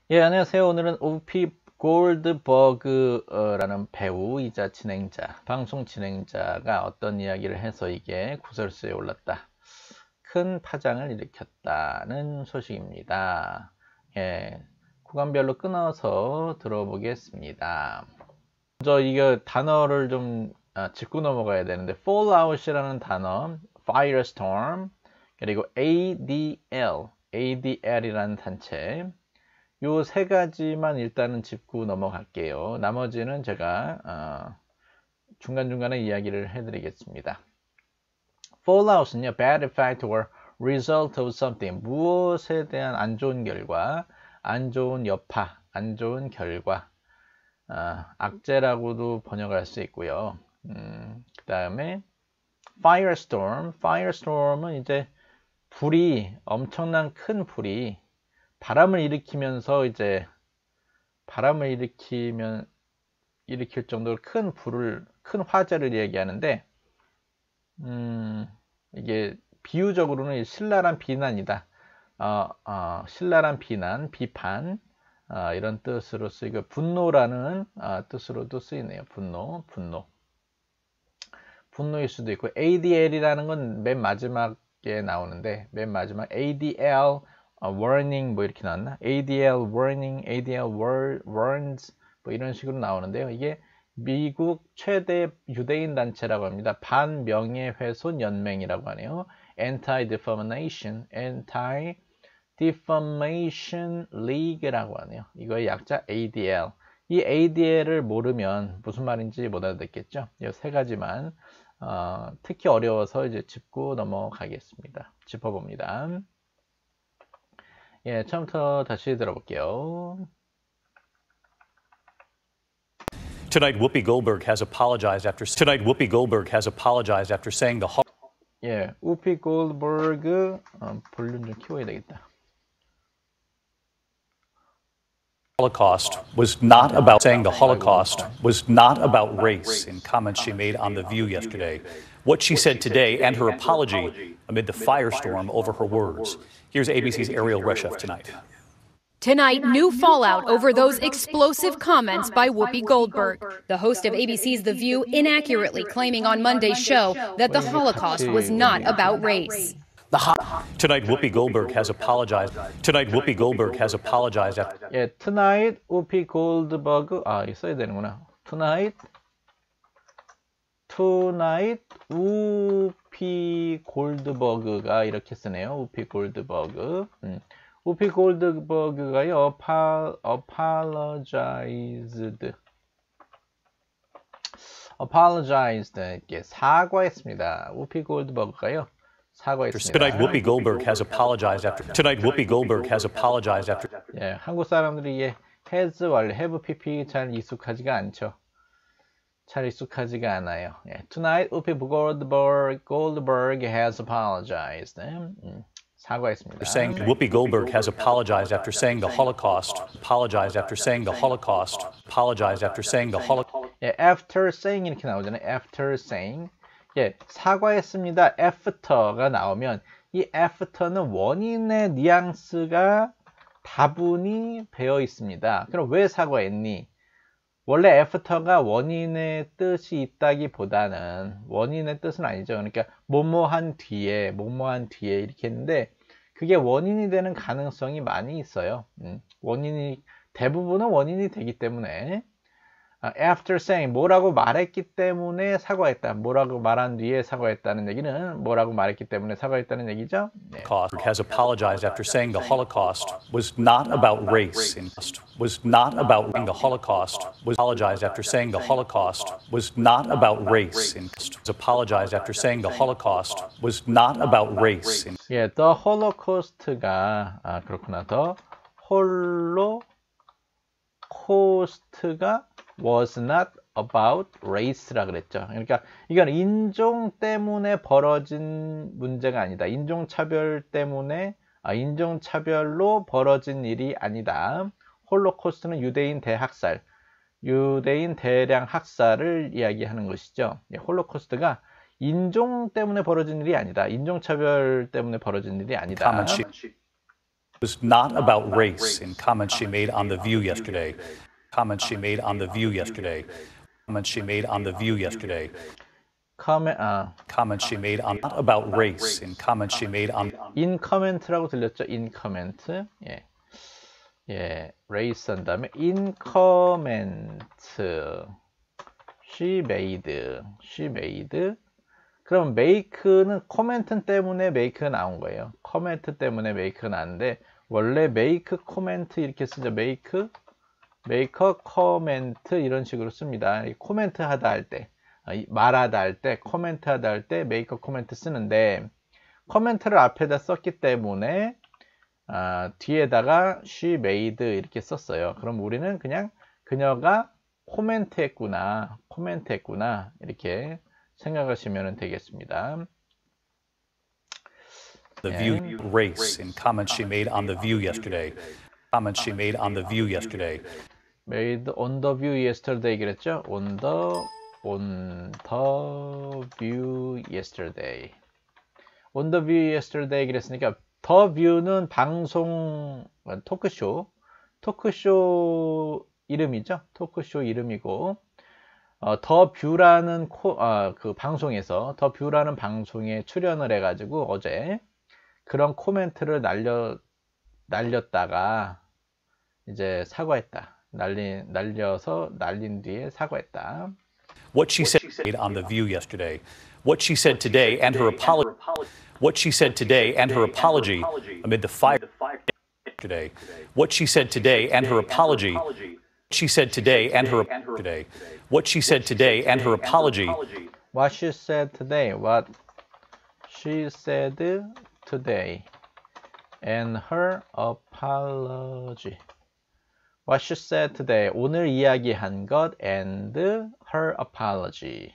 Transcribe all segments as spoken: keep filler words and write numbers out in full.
예, 안녕하세요. 오늘은 우피 골드버그라는 배우이자 진행자, 방송 진행자가 어떤 이야기를 해서 이게 구설수에 올랐다. 큰 파장을 일으켰다는 소식입니다. 예, 구간별로 끊어서 들어보겠습니다. 먼저 이거 단어를 좀 아, 짚고 넘어가야 되는데 fallout이라는 단어, firestorm, 그리고 에이디엘, 에이디엘이라는 단체, 요 세 가지만 일단은 짚고 넘어갈게요. 나머지는 제가 어, 중간중간에 이야기를 해드리겠습니다. Fallout은요, bad effect or result of something, 무엇에 대한 안 좋은 결과, 안 좋은 여파, 안 좋은 결과, 어, 악재라고도 번역할 수 있고요. 음, 그 다음에 firestorm, firestorm은 이제 불이, 엄청난 큰 불이 바람을 일으키면서 이제 바람을 일으키면 일으킬 정도로 큰 불을, 큰 화재를 얘기하는데, 음, 이게 비유적으로는 신랄한 비난이다. 어, 어, 신랄한 비난, 비판, 어, 이런 뜻으로 쓰이고, 분노라는 어, 뜻으로도 쓰이네요. 분노, 분노. 분노일 수도 있고, 에이디엘이라는 건 맨 마지막에 나오는데, 맨 마지막 에이디엘 어, warning 뭐 이렇게 나왔나? 에이디엘 warning, 에이디엘 warns 뭐 이런 식으로 나오는데요. 이게 미국 최대 유대인 단체라고 합니다. 반명예훼손 연맹이라고 하네요. Anti-Defamation, Anti-Defamation League라고 하네요. 이거의 약자 에이디엘. 이 에이디엘을 모르면 무슨 말인지 못 알아듣겠죠? 이 세 가지만 어, 특히 어려워서 이제 짚고 넘어가겠습니다. 짚어봅니다. 예, 처음부터 다시 들어볼게요. Tonight, Whoopi Goldberg has apologized after tonight. Whoopi Goldberg has apologized after saying the 예, 우피 골드버그 어, 볼륨 좀 키워야 되겠다. Holocaust was not about saying the Holocaust was not about race in comments she made on The View yesterday. What she said today and her apology amid the firestorm over her words. Here's A B C's Ariel Reshef tonight. Tonight, new fallout over those explosive comments by Whoopi Goldberg. The host of A B C's The View inaccurately claiming on Monday's show that the Holocaust was not about race. Tonight, Whoopi Goldberg has apologized. Tonight, Whoopi Goldberg has apologized after. 예, tonight 우피 골드버그 아, 이거 써야 되는구나. Tonight, tonight 우피 골드버그가 이렇게 쓰네요. 우피 골드버그. 음. 우피 골드버그가요, apologized, apologized, 이렇게 사과했습니다. 우피 골드버그가요, 사과했습니다. Tonight, Whoopi Goldberg has apologized after. Tonight, Whoopi Goldberg has apologized after. 예, 한국 사람들이 이게 has 원래 have pp 잘 익숙하지가 않죠. 잘 익숙하지가 않아요. 예, Tonight, Whoopi Goldberg, Goldberg has apologized. 음. 사과했습니다. Saying Whoopi Goldberg has apologized after saying the Holocaust. Apologized after saying the Holocaust. Apologized after saying the Holocaust. 예, after saying 이렇게 나오잖아요. After saying. 예, 사과했습니다. after가 나오면 이 after는 원인의 뉘앙스가 다분히 배어 있습니다. 그럼 왜 사과했니? 원래 after가 원인의 뜻이 있다기보다는 원인의 뜻은 아니죠. 그러니까 뭐뭐한 뒤에, 뭐뭐한 뒤에 이렇게 했는데 그게 원인이 되는 가능성이 많이 있어요. 음, 원인이 대부분은 원인이 되기 때문에 after saying 뭐라고 말했기 때문에 사과했다. 뭐라고 말한 뒤에 사과했다는 얘기는 뭐라고 말했기 때문에 사과했다는 얘기죠. 네. Has apologized after saying the Holocaust was not about race. Was not about the Holocaust. Was apologized after saying the Holocaust was not about race. Was apologized after saying the Holocaust was not about race. 예, the Holocaust가 아 그렇구나. the Holocaust가 was not about race라 그랬죠. 그러니까 이건 인종 때문에 벌어진 문제가 아니다. 인종차별 때문에 아, 인종차별로 벌어진 일이 아니다. 홀로코스트는 유대인 대학살, 유대인 대량 학살을 이야기하는 것이죠. 홀로코스트가 인종 때문에 벌어진 일이 아니다. 인종차별 때문에 벌어진 일이 아니다. was not about race in comments she made on The View yesterday. Comments she made on The View yesterday. Comments she made on The View yesterday. comment, 아, Comments she made on not about race in comments she made on in comment라고 들렸죠? in comment. 예. 예, race 한 다음에 in comment. she made. she made. 그럼 make는 코멘트 때문에 make가 나온 거예요. 코멘트 때문에 make가 나왔는데 원래 make, comment 이렇게 쓰죠. make, make a comment 이런 식으로 씁니다. 코멘트 하다 할 때, 말하다 할 때, 코멘트 하다 할 때 make a comment 쓰는데 코멘트를 앞에다 썼기 때문에 아, 뒤에다가 she made 이렇게 썼어요. 그럼 우리는 그냥 그녀가 코멘트 했구나, 코멘트 했구나 이렇게 생각하시면 되겠습니다. The View race in comments she made on The View yesterday. Comments she made on The View yesterday. made on the view yesterday 그랬죠? on the on the view yesterday. on the view yesterday 그랬으니까 the view는 방송 토크쇼 토크쇼 이름이죠? 토크쇼 이름이고 어, 더 뷰라는 코, 어, 그 방송에서 더 뷰라는 방송에 출연을 해가지고 어제 그런 코멘트를 날려 날렸다가 이제 사과했다. 날리 날려서 날린 뒤에 사과했다. What she said on The View yesterday. What she said today and her apology. What she said today and her apology amid the fire yesterday. What she said today and her apology. She said today and her today. What she said today and her apology. What she said today. What she said today and her apology. What she said today. 오늘 이야기한 것 and her apology.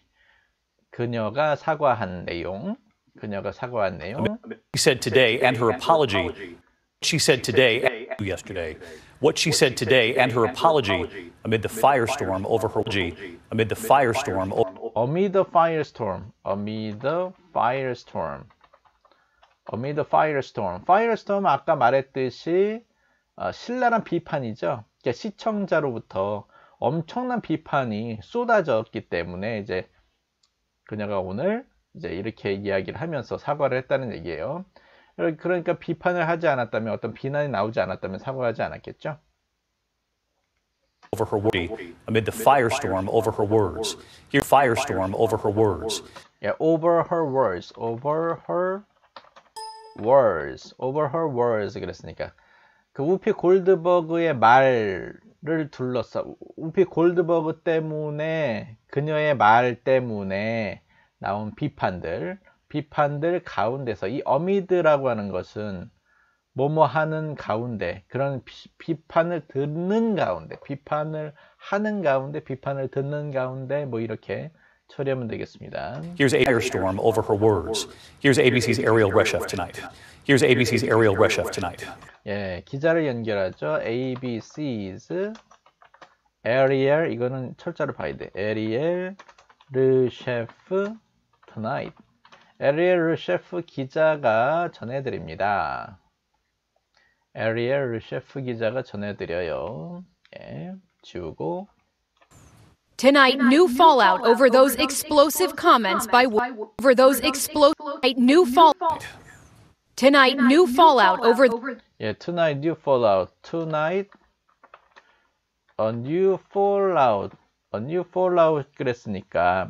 그녀가 사과한 내용. 그녀가 사과한 내용. She said today and her apology. She said today and yesterday. What she said today and her apology amid the firestorm over her amid the firestorm amid the firestorm amid the firestorm amid the firestorm firestorm 아까 말했듯이 어, 신랄한 비판이죠. 그러니까 시청자로부터 엄청난 비판이 쏟아졌기 때문에 이제 그녀가 오늘 이제 이렇게 이야기를 하면서 사과를 했다는 얘기예요. 그러니까 비판을 하지 않았다면 어떤 비난이 나오지 않았다면 사과하지 않았겠죠? Over her words, amid the firestorm over her words. Here, firestorm over her words. Yeah, over her words, over her words, over her words 그랬으니까 그 우피 골드버그의 말을 둘러싸 우피 골드버그 때문에 그녀의 말 때문에 나온 비판들. 비판들 가운데서 이 어미드라고 하는 것은 뭐뭐 하는 가운데 그런 비, 비판을 듣는 가운데 비판을 하는 가운데 비판을 듣는 가운데 뭐 이렇게 처리하면 되겠습니다. Here's a firestorm over her words. Here's 에이비씨's Ariel Reshef tonight. Here's 에이비씨's Ariel Reshef tonight. 예, 기자를 연결하죠. 에이비씨's Ariel 이거는 철자로 봐야 돼. Ariel Reshef tonight. 에리엘 르셰프 기자가 전해드립니다. 에리엘 르셰프 기자가 전해드려요. 예, 지우고. Tonight, new fallout over those explosive comments by over those explosive new fallout. Tonight, new fallout over. 예, tonight new fallout. Tonight a new fallout. a new fallout 그랬으니까.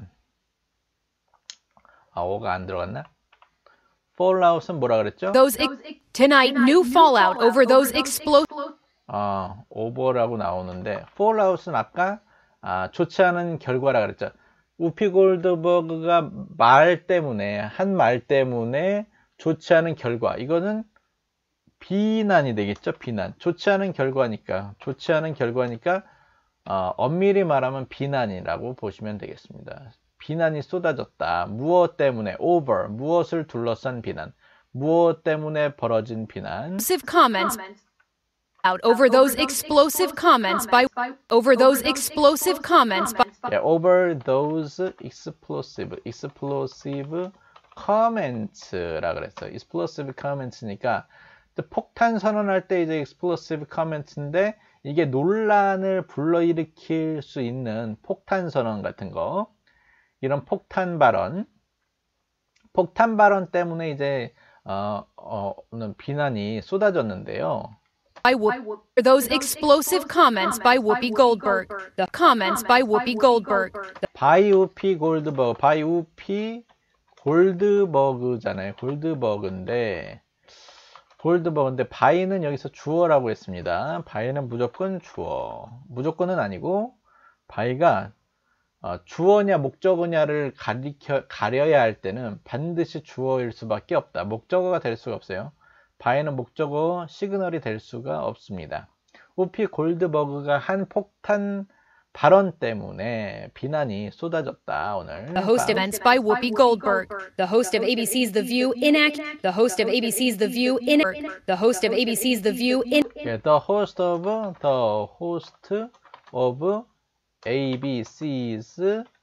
아, 오가 안 들어갔나? fallout은 뭐라 그랬죠? Those tonight new fallout over those explosive. 아, over라고 나오는데 fallout은 아까 아, 좋지 않은 결과라 그랬죠. 우피 골드버그가 말 때문에 한 말 때문에 좋지 않은 결과. 이거는 비난이 되겠죠. 비난. 좋지 않은 결과니까 좋지 않은 결과니까 어, 엄밀히 말하면 비난이라고 보시면 되겠습니다. 비난이 쏟아졌다. 무엇 때문에 over 무엇을 둘러싼 비난. 무엇 때문에 벌어진 비난. Comments out over those explosive comments by over those explosive comments by yeah, over those explosive explosive comments라 그랬어요. explosive comments니까 폭탄 선언할 때 이제 explosive comment인데 이게 논란을 불러일으킬 수 있는 폭탄 선언 같은 거, 이런 폭탄 발언, 폭탄 발언 때문에 이제 어, 어, 비난이 쏟아졌는데요. By Whoopi, those explosive comments by Whoopi Goldberg. The comments by Whoopi Goldberg. by Whoopi Goldberg, by Whoopi 골드버그잖아요. 골드버그인데, 골드버그인데 by는 여기서 주어라고 했습니다. by는 무조건 주어. 무조건은 아니고 by가 어, 주어냐 목적어냐를 가리켜, 가려야 할 때는 반드시 주어일 수밖에 없다. 목적어가 될 수가 없어요. by는 목적어, 시그널이 될 수가 없습니다. 우피 골드버그가 한 폭탄 발언 때문에 비난이 쏟아졌다 오늘. The host events by Whoopi Goldberg. The host of A B C's The View inac. The host of A B C's The View in. The host of A B C's The View in. Yeah, the host of the host of A B C's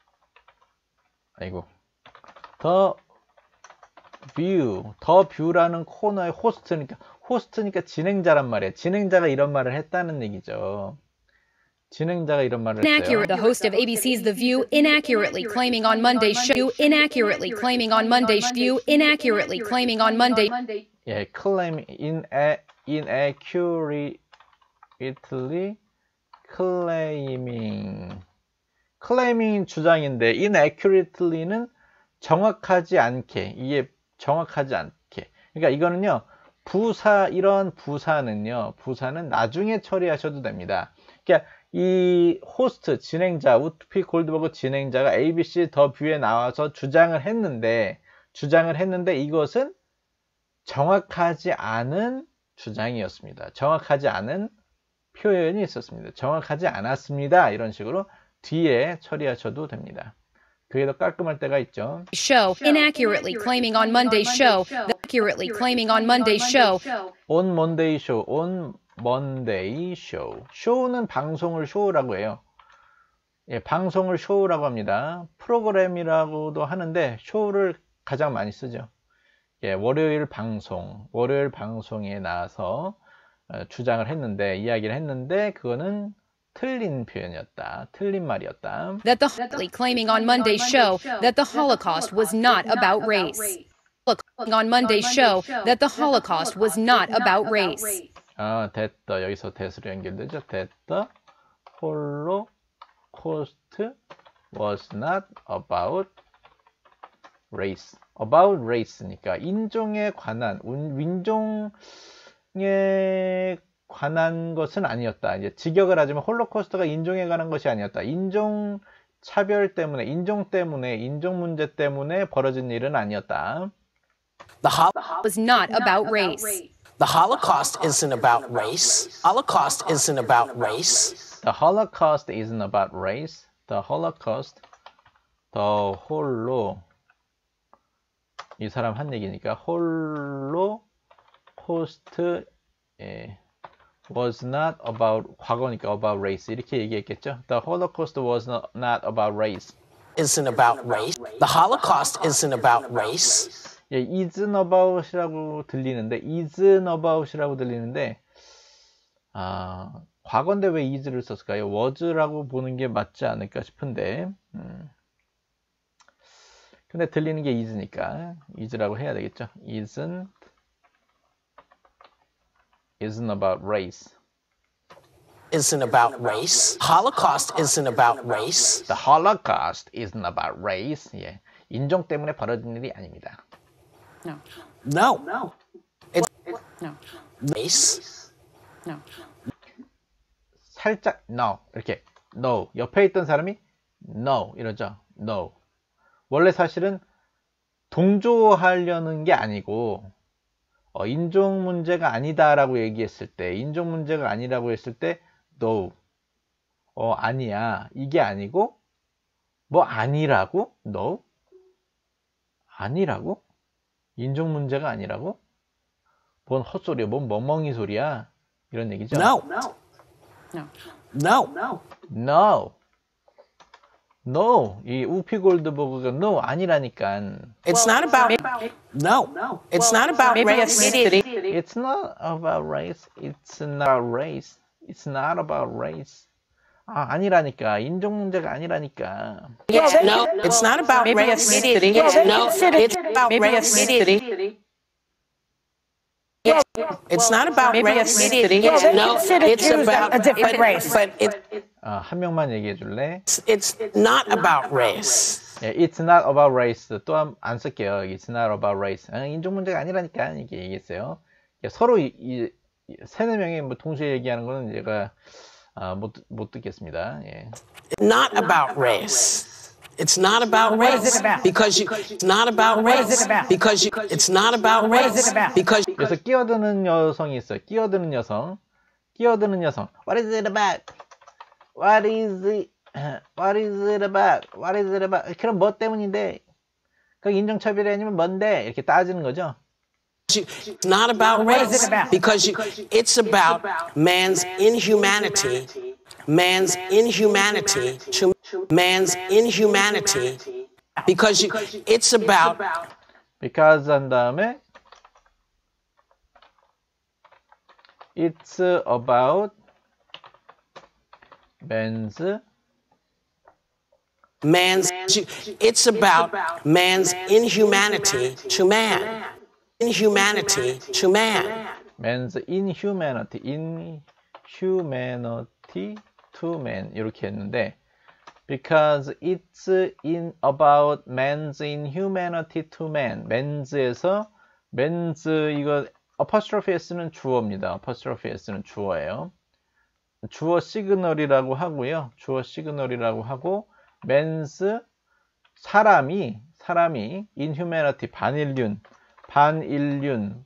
아이고 the view, the view라는 코너의 호스트니까 호스트니까 진행자란 말이에요. 진행자가 이런 말을 했다는 얘기죠. 진행자가 이런 말을 했어요. Inaccurate. The host of A B C's The View inaccurately claiming on Monday's show. Inaccurately claiming on Monday's view. Inaccurately claiming on Monday. 예, claim in inaccurately claiming. claiming 주장인데 inaccurately는 정확하지 않게, 이게 정확하지 않게. 그러니까 이거는요, 부사, 이런 부사는요, 부사는 나중에 처리하셔도 됩니다. 그러니까 이 호스트, 진행자, 우피 골드버그 진행자가 에이비씨 더 뷰에 나와서 주장을 했는데, 주장을 했는데 이것은 정확하지 않은 주장이었습니다. 정확하지 않은 표현이 있었습니다. 정확하지 않았습니다. 이런 식으로 뒤에 처리하셔도 됩니다. 그게 더 깔끔할 때가 있죠. Show inaccurately claiming on Monday's show. Accurately claiming on Monday's show. On Monday show. On Monday show. show는 방송을 쇼라고 해요. 예, 방송을 쇼라고 합니다. 프로그램이라고도 하는데 쇼를 가장 많이 쓰죠. 예, 월요일 방송, 월요일 방송에 나와서 어, 주장을 했는데, 이야기를 했는데 그거는 틀린 표현이었다. 틀린 말이었다. That the claiming on Monday's show that the Holocaust was not about race. On Monday's show that the Holocaust was not about race. 아, 됐다. 여기서 대수로 연결되죠. 됐다. Holocaust was not about race. About race니까 인종에 관한, 인종에 관한 것은 아니었다. 이제 직역을 하자면 홀로코스트가 인종에 관한 것이 아니었다. 인종 차별 때문에, 인종 때문에, 인종 문제 때문에 벌어진 일은 아니었다. The hol- Was not about race. The Holocaust isn't about race. Holocaust isn't about race. The Holocaust isn't about race. The Holocaust, the 홀로, 이 사람 한 얘기니까 홀로코스트 예, was not about, 과거니까 about race 이렇게 얘기했겠죠. The Holocaust was not, not about race. Isn't about race. The Holocaust isn't about race. 예, isn't about이라고 들리는데, isn't about이라고 들리는데, 아, 과거인데 왜 is를 썼을까요? was라고 보는 게 맞지 않을까 싶은데, 음. 근데 들리는 게 is니까 is라고 해야 되겠죠. isn't, isn't about race. Isn't about race. Holocaust isn't about race. The Holocaust isn't about race. 예, 인종 때문에 벌어진 일이 아닙니다. No. No. No. It's No. race. No. 살짝 no 이렇게 no 옆에 있던 사람이 no 이러죠. no. 원래 사실은 동조하려는 게 아니고 어, 인종 문제가 아니다라고 얘기했을 때, 인종 문제가 아니라고 했을 때 no. 어, 아니야. 이게 아니고 뭐 아니라고? no. 아니라고? 인종 문제가 아니라고? 뭔 헛소리야, 뭔 멍멍이 소리야, 이런 얘기죠. No. No. No. No. No, 이 우피 골드버그가 no 아니라니까. It's not about no. It's not about race. It's not about race. It's not about race. It's not about race. 아, 아니라니까. 인종 문제가 아니라니까. It's, no, it's not about race. No, it's about race. It's not about race. No, it's about a different race. But it, 아, 한 명만 얘기해 줄래? it's not about race. 예, It's not about race. 또 안 쓸게요. It's not about race. 아, 인종 문제가 아니라니까 이게 얘기했어요. 서로 이, 이 세네 명이 뭐 동시에 얘기하는 거는 제가 아, 못, 못 듣겠습니다. 예. Not about race. It's not about race because you. It's not about race because you. It's not about race because. 그래서 끼어드는 여성이 있어요. 끼어드는 여성. 끼어드는 여성. What is it about? What is it? What is it about? What is it about? 그럼 뭐 때문인데? 그 인종차별이 아니면 뭔데? 이렇게 따지는 거죠. It's not about race because you. It's about man's inhumanity. Man's inhumanity to man's inhumanity because you, it's about because 한 다음에 it's about man's man's it's about man's inhumanity to man. Inhumanity to man. man's inhumanity inhumanity to man 이렇게 했는데 because it's in about man's inhumanity to man. man's에서 man's 이거 apostrophe s는 주어입니다. apostrophe s는 주어예요. 주어 시그널이라고 하고요. 주어 시그널이라고 하고 man's 사람이 사람이 inhumanity 반인륜 반인륜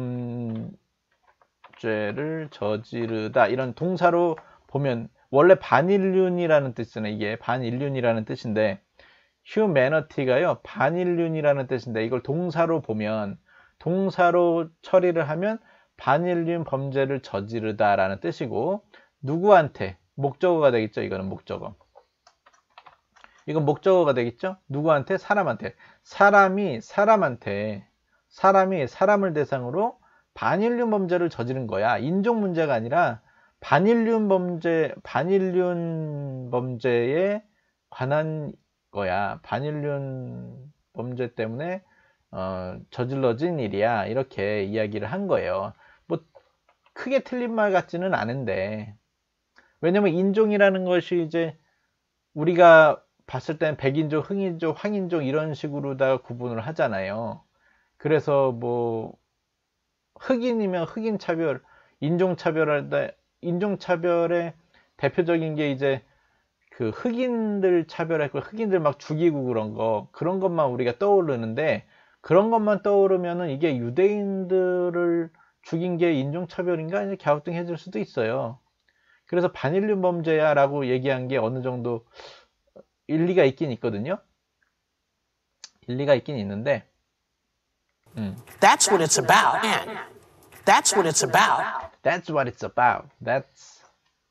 범죄를 저지르다 이런 동사로 보면 원래 반인륜이라는 뜻이잖아요. 이게 반인륜이라는 뜻인데 humanity가요 반인륜이라는 뜻인데 이걸 동사로 보면 동사로 처리를 하면 반인륜 범죄를 저지르다 라는 뜻이고 누구한테 목적어가 되겠죠. 이거는 목적어. 이건 목적어가 되겠죠. 누구한테? 사람한테. 사람이 사람한테 사람이 사람을 대상으로 반인륜 범죄를 저지른 거야. 인종 문제가 아니라 반인륜 범죄, 반인륜 범죄에 관한 거야. 반인륜 범죄 때문에 어, 저질러진 일이야. 이렇게 이야기를 한 거예요. 뭐 크게 틀린 말 같지는 않은데 왜냐면 인종이라는 것이 이제 우리가 봤을 땐 백인종, 흑인종, 황인종 이런 식으로 다 구분을 하잖아요. 그래서 뭐 흑인이면 흑인 차별, 인종 차별할 때 인종차별의 대표적인 게 이제 그 흑인들 차별했고 흑인들 막 죽이고 그런 거 그런 것만 우리가 떠오르는데 그런 것만 떠오르면은 이게 유대인들을 죽인 게 인종차별인가 이제 갸우뚱해질 수도 있어요. 그래서 반인륜 범죄야 라고 얘기한 게 어느 정도 일리가 있긴 있거든요. 일리가 있긴 있는데 음. That's what it's about. That's what it's about. That's what it's about. That's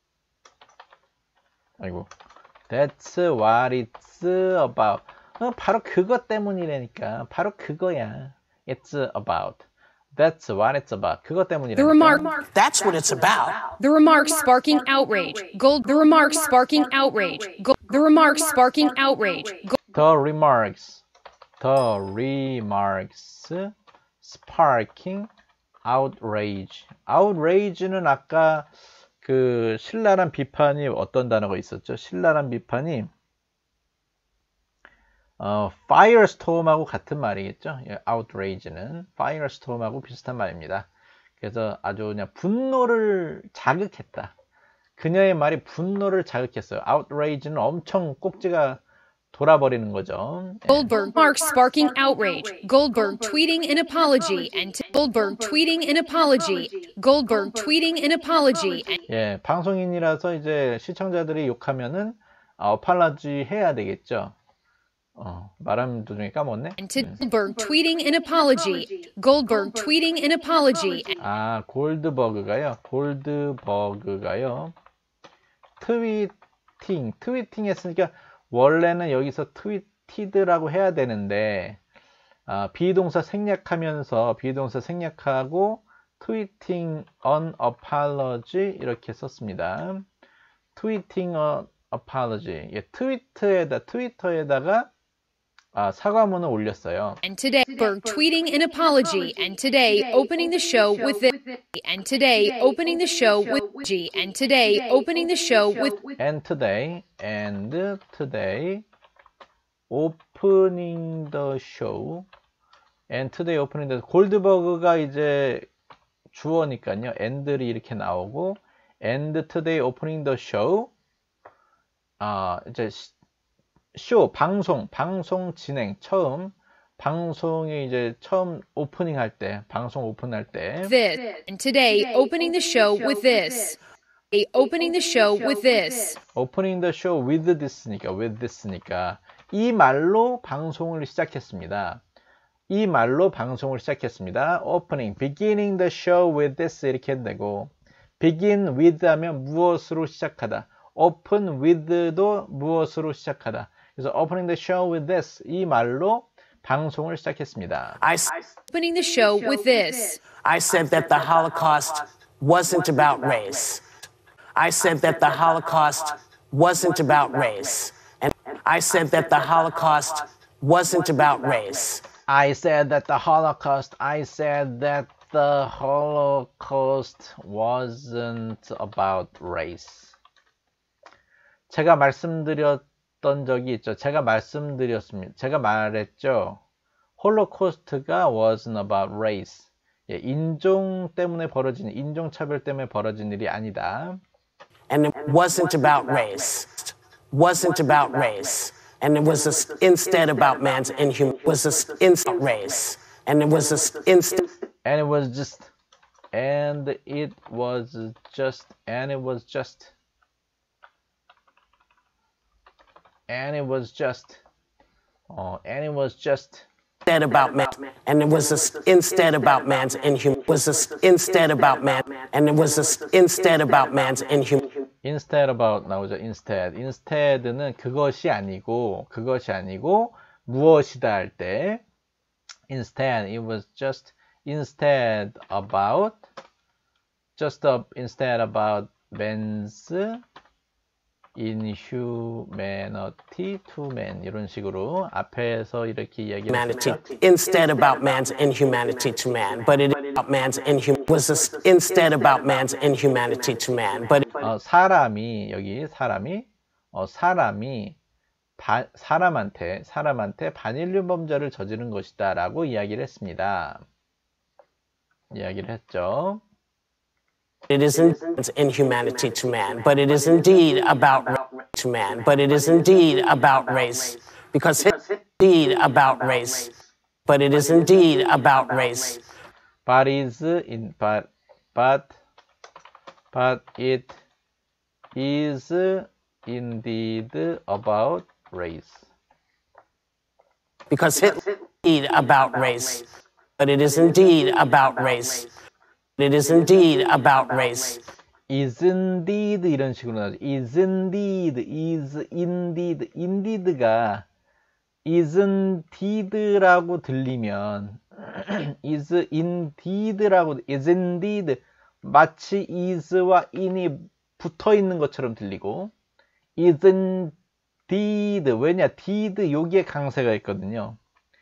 아이고. That's what it's about. 어, 바로 그것 때문이라니까. 바로 그거야. It's about. That's what it's about. 그것 때문이라니까. The remark. That's what it's about. The remarks sparking outrage. Gold. The remarks sparking outrage. Gold. The remarks sparking outrage. Gold. The remarks. The remarks sparking outrage. outrage는 아까 그 신랄한 비판이 어떤 단어가 있었죠? 신랄한 비판이 어, firestorm하고 같은 말이겠죠? outrage는 firestorm하고 비슷한 말입니다. 그래서 아주 그냥 분노를 자극했다. 그녀의 말이 분노를 자극했어요. outrage는 엄청 꼭지가 돌아버리는 거죠. Goldberg marks sparking outrage. Goldberg tweeting an apology and Goldberg tweeting an apology. Goldberg tweeting an apology. 예, 방송인이라서 이제 시청자들이 욕하면은 어팔러지 해야 되겠죠. 어, 말하는 도중에 까먹었네. Goldberg tweeting an apology. Goldberg tweeting an apology. 아, 골드버그가요. 골드버그가요. 트위팅, 트위팅 했으니까 원래는 여기서 tweeted라고 해야 되는데 어, 비동사 생략하면서 비동사 생략하고 tweeting an apology 이렇게 썼습니다. tweeting an apology. 예, 트위터에다 트위터에다가 아, 사과문을 올렸어요. And today, Berg tweeting an apology. And today, opening the show with this. And today, opening the show with G. And today, opening the show with. And today, and today, opening the show. And today, opening the. 골드버그가 이제 주어니까요. and들이 이렇게 나오고, and today, opening the show. 아, 이제. 쇼, 방송, 방송 진행, 처음, 방송이 이제 처음 오프닝 할 때, 방송 오픈할 때. This. And today, opening the show with this. Opening the show with this. Opening the show with this니까, with this니까. 이 말로 방송을 시작했습니다. 이 말로 방송을 시작했습니다. Opening, beginning the show with this 이렇게 해도 되고, begin with 하면 무엇으로 시작하다. open with도 무엇으로 시작하다. 그래서 opening the show with this 이 말로 방송을 시작했습니다. I, Opening the show with this. I said that the Holocaust wasn't about race. I said that the Holocaust wasn't about race. And I said that the Holocaust wasn't about race. I said that the Holocaust, I said that the Holocaust wasn't about race. 제가 말씀드렸던 적이 있죠. 제가 말씀드렸습니다. 제가 말했죠. 홀로코스트가 wasn't about race. 예, 인종 때문에 벌어진, 인종차별 때문에 벌어진 일이 아니다. And it wasn't about race. Wasn't about race. And it was a, instead about man's inhuman. Was a, instead race. And it was a, instead. And it was just. And it was just. And it was just. And it was just, oh, and it was just instead about man, and it was a, instead about man's inhuman. Was a, instead about man, and it was a, instead about man's inhuman. Instead about 나오죠. Instead. Instead는 그것이 아니고 그것이 아니고 무엇이다 할 때. Instead, it was just instead about just a, instead about man's inhumanity to man 이런 식으로 앞에서 이렇게 이야기를 Humanity instead about man's inhumanity to man, but it about man's inhum was a, instead about man's inhumanity to man, but it, 어, 사람이 여기 사람이 어, 사람이 바, 사람한테 사람한테 반인류 범죄를 저지른 것이다라고 이야기를 했습니다. 이야기를 했죠. It isn't inhumanity to man, but it is indeed about to man, but it is indeed about race, because it is indeed about race, but it is indeed about race. But is in but but but it is indeed about race. Because it is indeed about race, but it is indeed about race. It is indeed about race. is indeed 이런 식으로 나오죠. is indeed, is indeed, indeed가 is indeed라고 들리면 is indeed라고 is indeed 마치 is와 in이 붙어 있는 것처럼 들리고 is indeed 왜냐 deed 여기에 강세가 있거든요.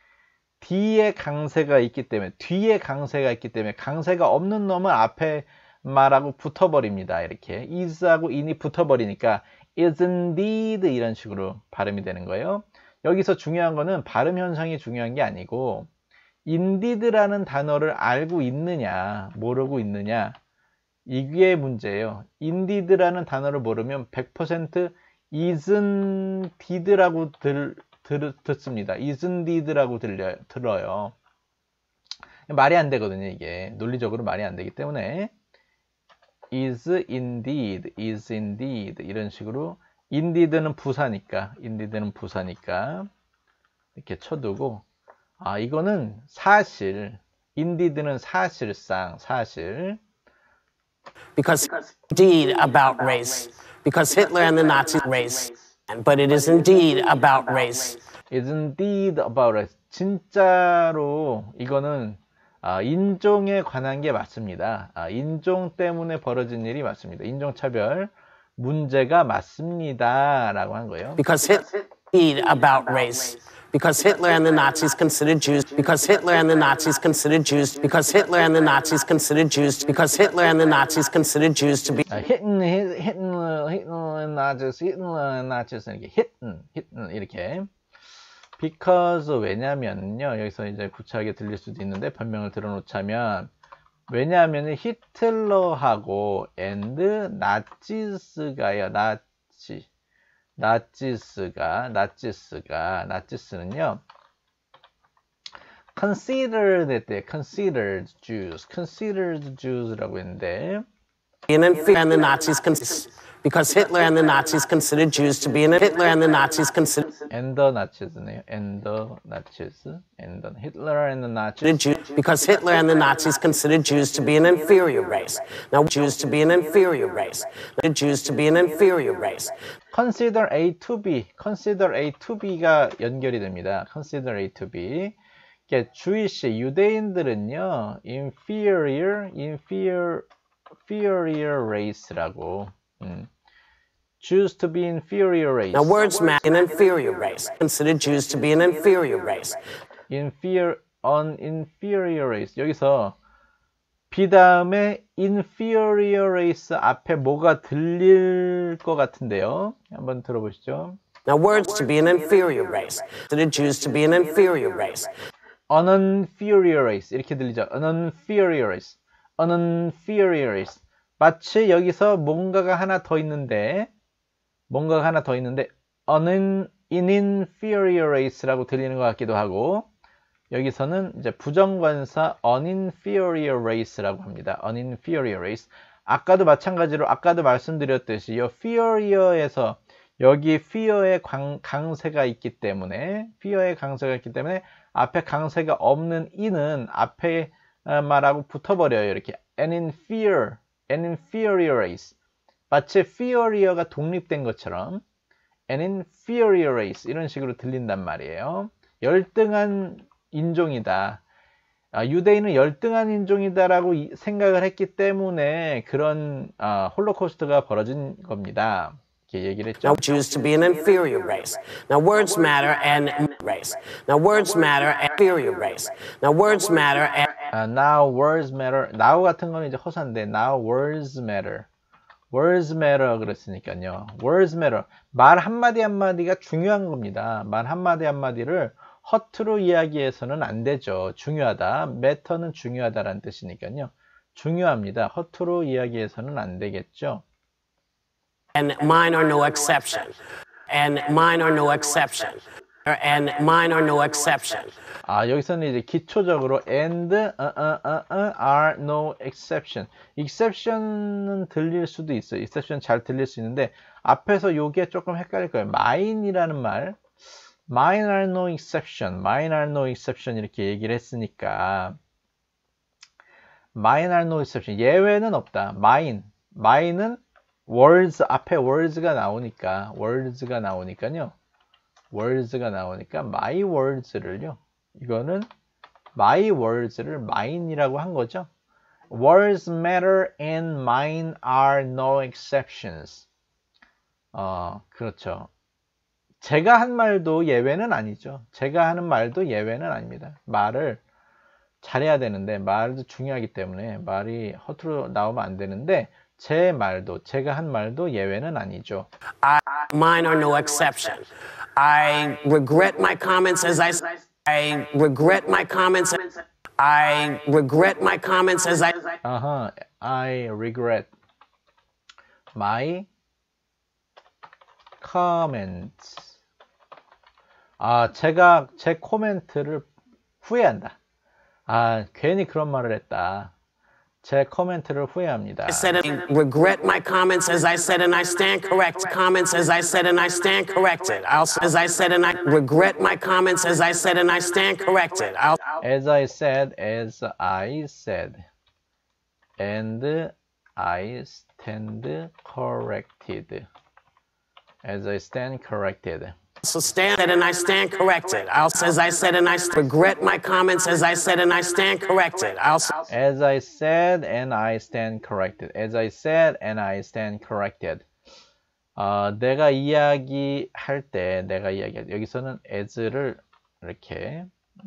D에 강세가 있기 때문에 뒤에 강세가 있기 때문에 강세가 없는 놈은 앞에 말하고 붙어버립니다. 이렇게 is하고 in이 붙어버리니까 is indeed 이런 식으로 발음이 되는 거예요. 여기서 중요한 거는 발음 현상이 중요한 게 아니고 indeed라는 단어를 알고 있느냐 모르고 있느냐 이게 문제예요. indeed라는 단어를 모르면 백 퍼센트 isn't deed라고 들 들, 듣습니다. isn't deed라고 들려, 들어요. 말이 안 되거든요. 이게 논리적으로 말이 안 되기 때문에 is indeed, is indeed 이런 식으로 indeed는 부사니까 indeed는 부사니까 이렇게 쳐두고 아 이거는 사실 indeed는 사실상 사실 Because indeed about race. Because Hitler and the Nazi race. but it is indeed about race. It's indeed about race. 진짜로 이거는 아, 인종에 관한 게 맞습니다. 아, 인종 때문에 벌어진 일이 맞습니다. 인종차별 문제가 맞습니다. 라고 한 거예요. Because it's indeed about race. Because Hitler and the Nazis considered Jews. Because Hitler and the Nazis considered Jews. Because Hitler and the Nazis considered Jews. Because Hitler and the Nazis considered Jews to be. Hitler, Hitler, Hitler, Nazis, Hitler, Nazis 이렇게 Hitler, Hitler 이렇게. Because 왜냐면요 여기서 이제 구차하게 들릴 수도 있는데 변명을 들어놓자면 왜냐하면 히틀러하고 and 나치스가요 나치 나치스가 나치스가 나치스는요 considered 했대 considered Jews considered Jews라고 했는데 and the Nazis considered because Hitler and the Nazis considered Jews to be an Hitler and the Nazis considered and the Nazis네요 and the Nazis and the Hitler and the Nazis because Hitler and the Nazis considered Jews to be an inferior race. Now Jews to be an inferior race. The Jews to be an inferior race. Consider A to B. Consider A to B가 연결이 됩니다. Consider A to B. 그러니까 Jewish 유대인들은요 inferior inferior inferior race라고. 음. Jews to be inferior race. Now words matter. An inferior race. Consider Jews to be an inferior race. Inferior, an inferior race. 여기서 B 다음에 inferior race 앞에 뭐가 들릴 것 같은데요. 한번 들어보시죠. Now words to be an inferior race. Consider Jews to be an inferior race. An inferior race. 이렇게 들리죠. An inferior race. An inferior race. 마치 여기서 뭔가가 하나 더 있는데 뭔가가 하나 더 있는데 an inferior race라고 들리는 것 같기도 하고 여기서는 이제 부정관사 an inferior race라고 합니다. an inferior race. 아까도 마찬가지로 아까도 말씀드렸듯이 이 fear에서 여기 fear의 강, 강세가 있기 때문에 fear의 강세가 있기 때문에 앞에 강세가 없는 이는 앞에 말하고 붙어버려요. 이렇게 an inferior an inferior race. 마치 inferior가 독립된 것처럼 an inferior race 이런 식으로 들린단 말이에요. 열등한 인종이다. 아, 유대인은 열등한 인종이다라고 이, 생각을 했기 때문에 그런 아, 홀로코스트가 벌어진 겁니다. 이렇게 얘기를 했죠. Now Jews to be an inferior race. Now words matter and race. Now words matter and inferior race. Now words matter and Uh, now words matter. now 같은 거는 이제 허사인데 now words matter. words matter 그랬으니까요. words matter. 말 한마디 한마디가 중요한 겁니다. 말 한마디 한마디를 허투루 이야기해서는 안 되죠. 중요하다. matter는 중요하다라는 뜻이니까요. 중요합니다. 허투루 이야기해서는 안 되겠죠. and mine are no exception. And mine are no exception. And mine are no exception. 아, 여기서는 이제 기초적으로 and uh, uh, uh, uh, are no exception. exception은 들릴 수도 있어요. exception 잘 들릴 수 있는데 앞에서 요게 조금 헷갈릴 거예요. mine이라는 말, mine are no exception, mine are no exception 이렇게 얘기를 했으니까 mine are no exception, 예외는 없다. mine, mine은 words 앞에 words가 나오니까 words가 나오니까요. words가 나오니까 my words를요. 이거는 my words를 mine이라고 한 거죠. Words matter and mine are no exceptions. 어, 그렇죠. 제가 한 말도 예외는 아니죠. 제가 하는 말도 예외는 아닙니다. 말을 잘해야 되는데 말도 중요하기 때문에 말이 허투루 나오면 안 되는데 제 말도 제가 한 말도 예외는 아니죠. I, mine are no exception. I regret my comments as I I regret my comments. I regret my comments as I Uh-huh. I regret my comments. 아, 제가 제 코멘트를 후회한다. 아, 괜히 그런 말을 했다. 제 코멘트를 후회합니다. I said I regret my comments as I said and I stand correct. Comments as I said and I stand corrected. I'll as I said and I regret my comments as I said and I stand corrected. I'll As I said, as I said, and I stand corrected. as I stand corrected. So stand and I stand corrected. I'll as I said and I regret my comments as I said and I stand corrected. I'll as I said and I stand corrected. As I said and I stand corrected. 어, 내가 이야기할 때 내가 이야기할 때 여기서는 as를 이렇게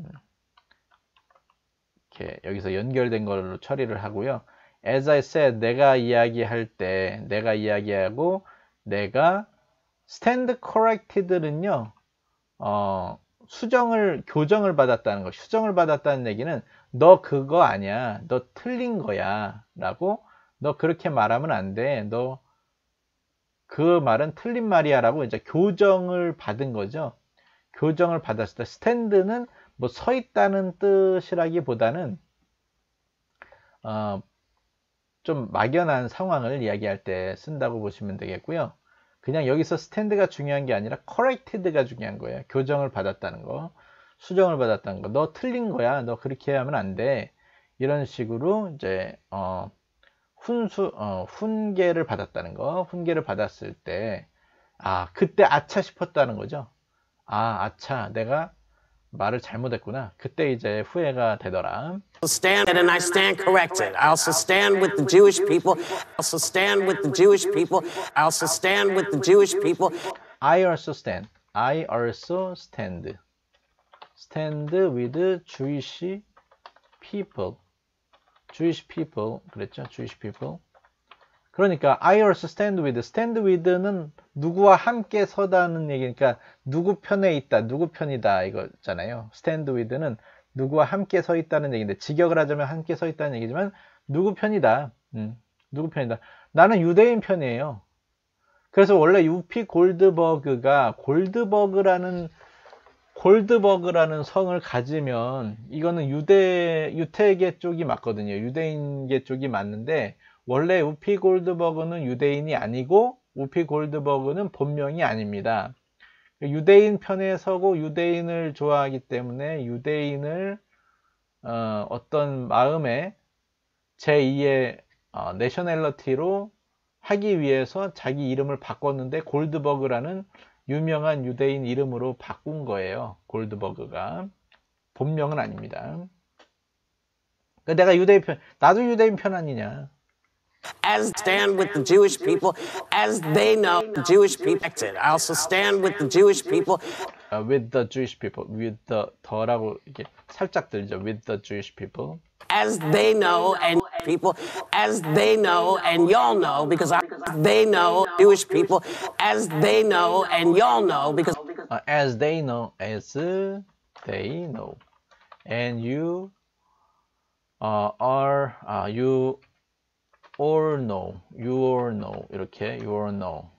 이렇게 여기서 연결된 걸로 처리를 하고요. As I said 내가 이야기할 때 내가 이야기하고 내가 stand corrected는요, 어, 수정을, 교정을 받았다는 거, 수정을 받았다는 얘기는 너 그거 아니야, 너 틀린 거야 라고, 너 그렇게 말하면 안 돼, 너 그 말은 틀린 말이야 라고 이제 교정을 받은 거죠. 교정을 받았을 때 stand는 뭐 서 있다는 뜻이라기보다는 어, 좀 막연한 상황을 이야기할 때 쓴다고 보시면 되겠고요. 그냥 여기서 스탠드가 중요한 게 아니라 corrected가 중요한 거예요. 교정을 받았다는 거, 수정을 받았다는 거. 너 틀린 거야. 너 그렇게 하면 안 돼. 이런 식으로 이제 어, 훈수, 어, 훈계를 받았다는 거. 훈계를 받았을 때, 아, 그때 아차 싶었다는 거죠. 아, 아차, 내가 말을 잘못했구나. 그때 이제 후회가 되더라. Stand and I stand corrected. I also stand with the Jewish people. I also stand with the Jewish people. I also stand with the Jewish people. I also stand. I also stand. Stand with Jewish people. Jewish people. 그랬죠? Jewish people. 그러니까 I also stand with. stand with는 누구와 함께 서다는 얘기니까 누구 편에 있다, 누구 편이다 이거잖아요. stand with는 누구와 함께 서 있다는 얘기인데 직역을 하자면 함께 서 있다는 얘기지만 누구 편이다. 음, 누구 편이다. 나는 유대인 편이에요. 그래서 원래 유피 골드버그가 골드버그라는 골드버그라는 성을 가지면 이거는 유대 유태계 쪽이 맞거든요. 유대인계 쪽이 맞는데 원래 우피 골드버그는 유대인이 아니고 우피 골드버그는 본명이 아닙니다. 유대인 편에 서고 유대인을 좋아하기 때문에 유대인을 어, 어떤 마음에 제이의 어, 내셔널리티로 하기 위해서 자기 이름을 바꿨는데 골드버그라는 유명한 유대인 이름으로 바꾼 거예요. 골드버그가. 본명은 아닙니다. 그러니까 내가 유대인 편, 나도 유대인 편 아니냐. As stand with the Jewish people, as they know the Jewish people. I also stand with the Jewish people. Uh, with the Jewish people, with the 더라고 이렇게 살짝 들죠. With the Jewish people. As they know and people, as they know and y'all know because I, they know Jewish people, as they know and y'all know because uh, as they know, as they know, and you uh, are uh, you. all know, you all know, 이렇게 you all know.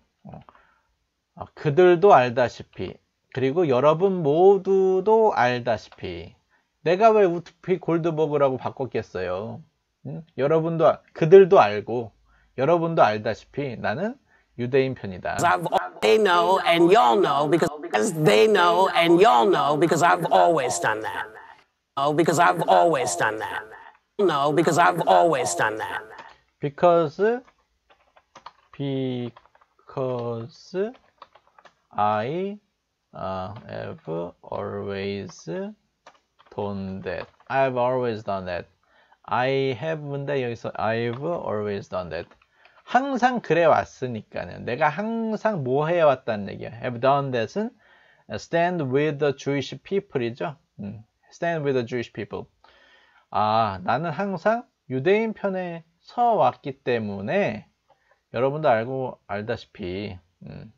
어, 그들도 알다시피, 그리고 여러분 모두도 알다시피. 내가 왜 우피 골드버그라고 바꿨겠어요? 응? 여러분도, 그들도 알고, 여러분도 알다시피 나는 유대인 편이다. They know and y'all know because as they know and y'all know because I've always done that. Oh, because I've always done that. No, because I've always done that. Because, because I uh, have always done that. I've always done that. I have인데 여기서 I've always done that. 항상 그래 왔으니까는 내가 항상 뭐 해왔다는 얘기야. Have done that은 stand with the Jewish people이죠. 음, stand with the Jewish people. 아, 나는 항상 유대인 편에 서 왔기 때문에 여러분도 알고 알다시피 음,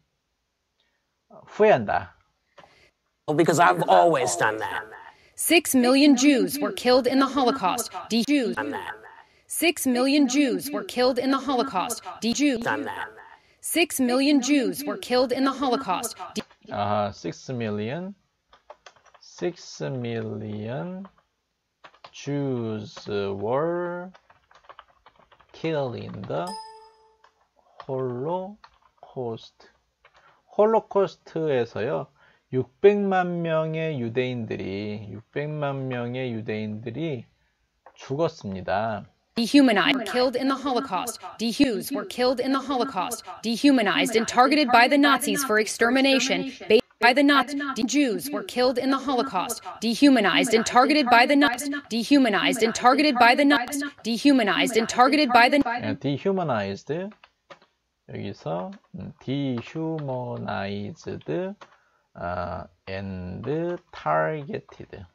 후회한다. Because I've always done that. Six million Jews were killed in the Holocaust. D Jews. Six million Jews were killed in the Holocaust. D Jews. Six million Jews were killed in the Holocaust. 아, six million, six million Jews were killed in the Holocaust. 홀로코스트에서요, 육백만 명의 유대인들이, 육백만 명의 유대인들이 죽었습니다. dehumanized, were killed in the Holocaust. Jews were killed in the Holocaust, dehumanized and targeted by the Nazis for extermination. Based by the Nazis, Jews were killed in the Holocaust, dehumanized and targeted by the Nazis, dehumanized and targeted by the Nazis, dehumanized and targeted by the 네, dehumanized 여기서 dehumanized uh, and targeted.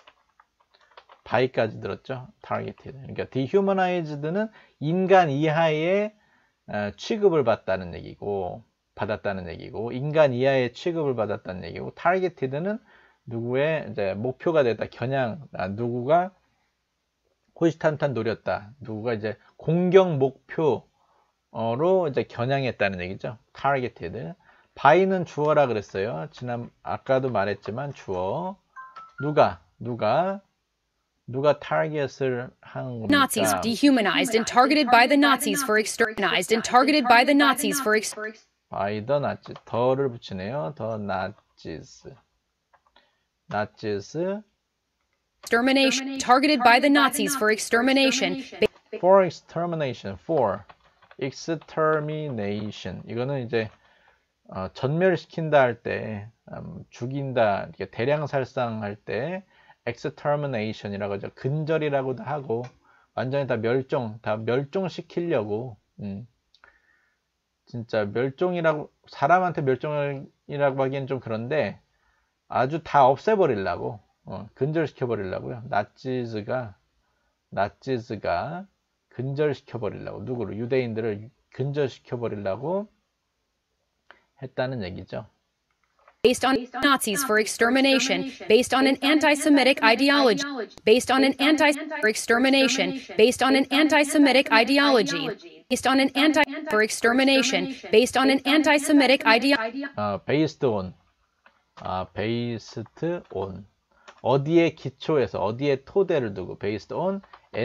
by까지 들었죠? targeted. 그러니까 dehumanized는 인간 이하의 어, 취급을 받다는 얘기고, 받았다는 얘기고, 인간 이하의 취급을 받았다는 얘기고, targeted는 누구의 이제 목표가 됐다, 겨냥, 아, 누구가 호시탐탐 노렸다, 누구가 이제 공격 목표로 이제 겨냥했다는 얘기죠. targeted. by는 주어라 그랬어요. 지난 아까도 말했지만 주어. 누가 누가 누가 타겟을 하는 겁니까? Nazis dehumanized and targeted by the Nazis for exterminized and targeted by the Nazis for ex by the Nazis. 더를 붙이네요. the Nazis. Nazis. extermination targeted by the Nazis for extermination. for extermination. for extermination. 이거는 이제 어, 전멸시킨다 할 때, 음, 죽인다, 대량 살상할 때 extermination이라고 하죠. 근절이라고도 하고, 완전히 다 멸종, 다 멸종시키려고, 음, 진짜 멸종이라고, 사람한테 멸종이라고 하기엔 좀 그런데, 아주 다 없애버리려고, 어, 근절시켜버리려고요. 나치즈가, 나치즈가 근절시켜버리려고, 누구를? 유대인들을 근절시켜버리려고 했다는 얘기죠. Based on Nazis for extermination, based on an anti-Semitic ideology, based on an anti for extermination, based on an anti-Semitic ideology, based on an anti for extermination, based on an anti-Semitic ideology. 아, based on, 아, based on, 어디에 기초해서, 어디에 토대를 두고, based on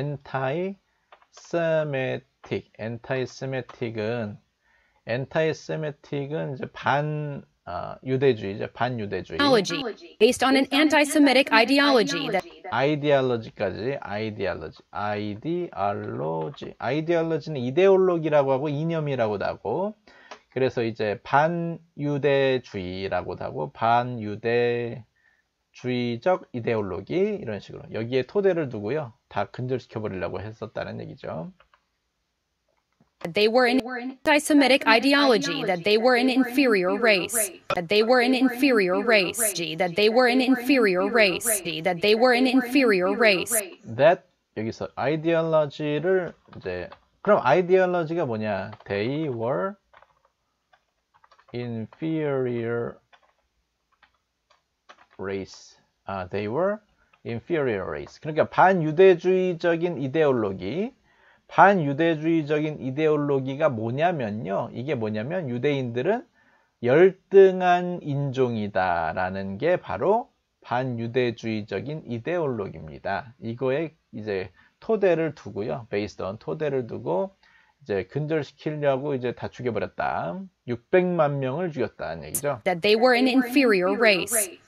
anti-Semitic, anti-Semitic은, anti-Semitic은 이제 반 어, 유대주의죠. 반유대주의. Based on an anti-Semitic ideology. That ideology까지 ideology, ideology. ideology는 이데올로기라고 하고 이념이라고도 하고, 그래서 이제 반유대주의라고도 하고, 반유대주의적 이데올로기 이런 식으로 여기에 토대를 두고요, 다 근절시켜 버리려고 했었다는 얘기죠. they were an anti-Semitic ideology, that they were an inferior race, that they were an inferior race, that they were an inferior race, that they were an inferior race. That 여기서 ideology를 이제 그럼 ideology가 뭐냐? They were inferior race. 아, they were inferior race. 그러니까 반유대주의적인 이데올로기. 반유대주의적인 이데올로기가 뭐냐면요. 이게 뭐냐면 유대인들은 열등한 인종이다 라는 게 바로 반유대주의적인 이데올로기입니다. 이거에 이제 토대를 두고요. based on 토대를 두고 이제 근절시키려고 이제 다 죽여버렸다. 육백만 명을 죽였다는 얘기죠. That they were an inferior race.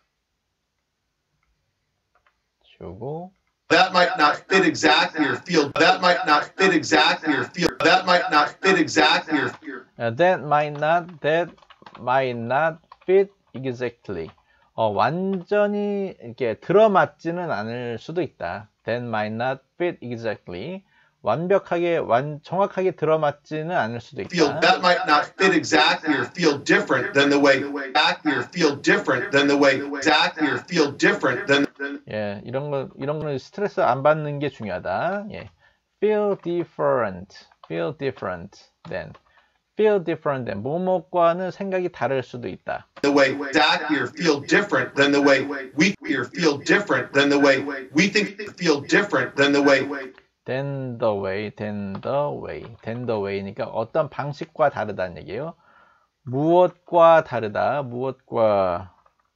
주고 That might not fit exactly your field. That might not fit exactly your field. That might not fit exactly your field. Uh, that might not, that might not fit exactly. 어, 완전히 이렇게 들어맞지는 않을 수도 있다. That might not fit exactly. 완벽하게, 완, 정확하게 들어맞지는 않을 수도 있다. Field. That might not fit exactly your field different than the way exactly your field different than the way exactly your field different than. 예, 이런 거, 이런 거는 스트레스 안 받는 게 중요하다. 예. Feel different. Feel different than. Feel different than. 뭐뭐과는 생각이 다를 수도 있다. The way exactly your field different than the way we your field different than the way we think feel different than the way. than the way, than the way, than the way니까 어떤 방식과 다르다는 얘기예요. 무엇과 다르다, 무엇과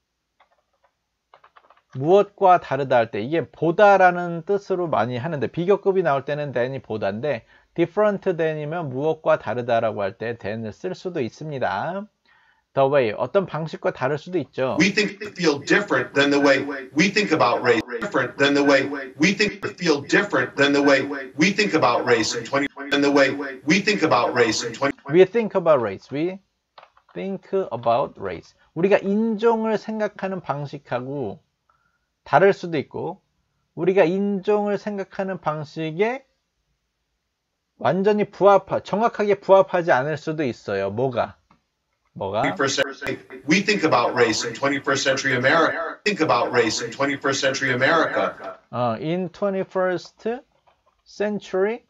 무엇과 다르다 할 때 이게 보다라는 뜻으로 많이 하는데 비교급이 나올 때는 than이 보다인데 different than이면 무엇과 다르다라고 할 때 than을 쓸 수도 있습니다. the way, 어떤 방식과 다를 수도 있죠. We think feel different than the way we think about race. Different than the way we think feel different than the way we think about race in twenty than the way we think about race in twenty. We think about race. We think about race. 우리가 인종을 생각하는 방식하고 다를 수도 있고, 우리가 인종을 생각하는 방식에 완전히 부합하, 정확하게 부합하지 않을 수도 있어요. 뭐가? 뭐가? twenty-first century, we think about race in twenty-first century America. Think about race in twenty-first century America. 어, in twenty-first century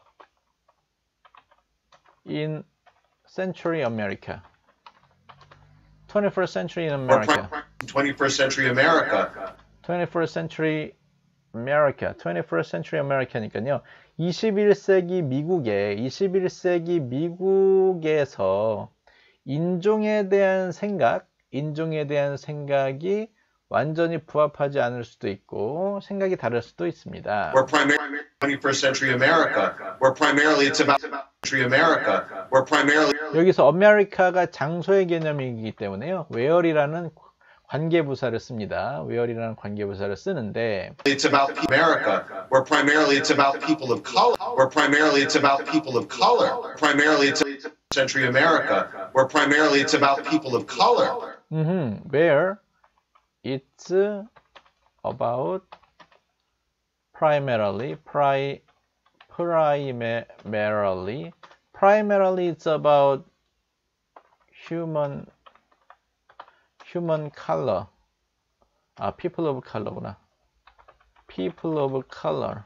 in century America. twenty-first century in America. twenty-first century America. twenty-first century America. twenty-first century America니까요. 이십일 세기 미국에 이십일 세기 미국에서 인종에 대한 생각, 인종에 대한 생각이 완전히 부합하지 않을 수도 있고 생각이 다를 수도 있습니다. We're primarily twenty-first century America. We're primarily it's about century America. We're primarily 여기서 America가 장소의 개념이기 때문에요. where이라는 관계부사를 씁니다. where이라는 관계부사를 쓰는데 it's about America. We're primarily it's about people of color. We're primarily it's about people of color. Primarily it's century America. We're primarily it's about people of color. Mm-hmm. Where it's about primarily pri primarily primarily it's about human human color. 아, people of color구나. people of color.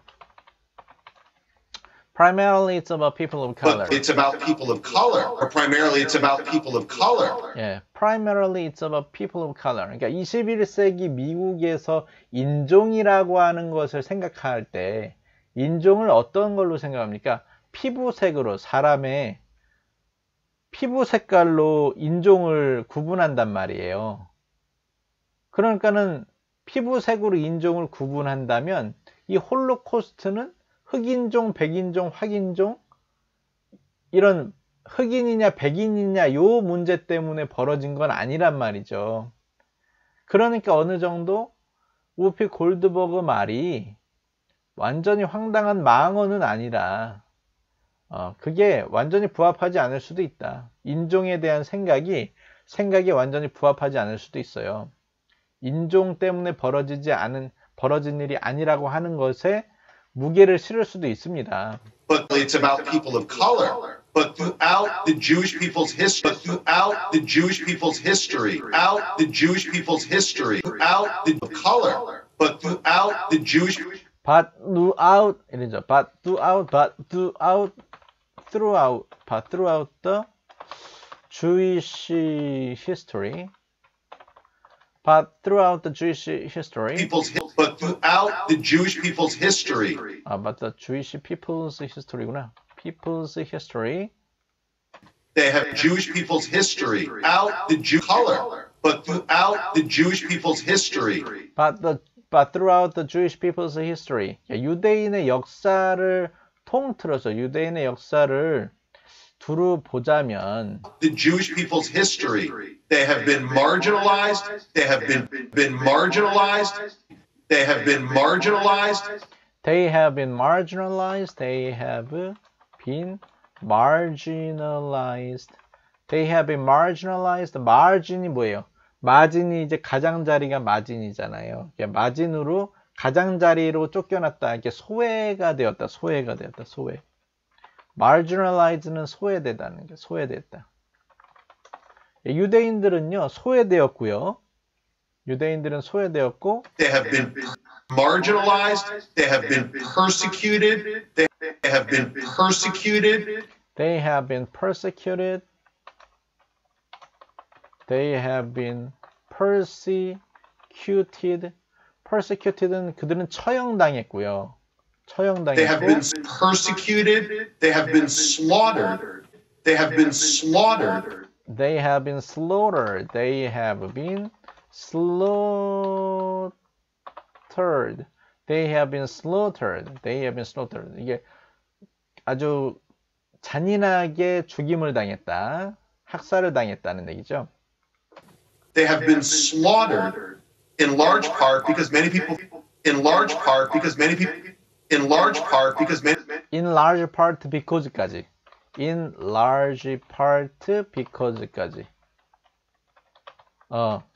Primarily it's about people of color. But it's about people of color. Or primarily it's about people of color. 예, primarily it's about people of color. 그러니까 이십일 세기 미국에서 인종이라고 하는 것을 생각할 때 인종을 어떤 걸로 생각합니까? 피부색으로, 사람의 피부 색깔로 인종을 구분한단 말이에요. 그러니까는 피부색으로 인종을 구분한다면 이 홀로코스트는 흑인종, 백인종, 화인종 이런 흑인이냐 백인이냐 요 문제 때문에 벌어진 건 아니란 말이죠. 그러니까 어느 정도 우피 골드버그 말이 완전히 황당한 망언은 아니라 어, 그게 완전히 부합하지 않을 수도 있다. 인종에 대한 생각이 생각이 완전히 부합하지 않을 수도 있어요. 인종 때문에 벌어지지 않은 벌어진 일이 아니라고 하는 것에 무게를 실을 수도 있습니다. But it's about people of color. But throughout the Jewish people's history, but throughout the Jewish people's history, throughout the Jewish people's history, throughout the color, but throughout the Jewish But throughout 이러죠. But throughout, but throughout, throughout, but throughout the Jewish history. But throughout the Jewish history, people's, but throughout the Jewish people's history, 아, but the Jewish people's history구나. People's history. They have Jewish people's history. Out the Jew color, but throughout the Jewish people's history. But the but throughout the Jewish people's history. 유대인의 역사를 통틀어서 유대인의 역사를 두루 보자면 the Jewish people's history. They have been marginalized. They have been been marginalized. They have been marginalized. They have been marginalized. They have been marginalized. They have been marginalized. 마진이 뭐예요? 마진이 이제 가장자리가 마진이잖아요. 마진으로 가장자리로 쫓겨났다. 이게 소외가 되었다. 소외가 되었다. 소외. marginalized는 소외되다는 게 소외됐다. 유대인들은요 소외되었고요. 유대인들은 소외되었고. They have been marginalized. They have been persecuted. They have been persecuted. They have been persecuted. They have been persecuted. persecuted는 그들은 처형당했고요. 처형당했고. They have been persecuted. They have been slaughtered. They have been slaughtered. They have been slaughtered. They have been slaughtered. They have been slaughtered. They have been slaughtered. 이게 아주 잔인하게 죽임을 당했다. 학살을 당했다는 얘기죠. They have been slaughtered in large part because many people, in large part because many people, in large part because many, in large part because까지. in large part because까지. 어,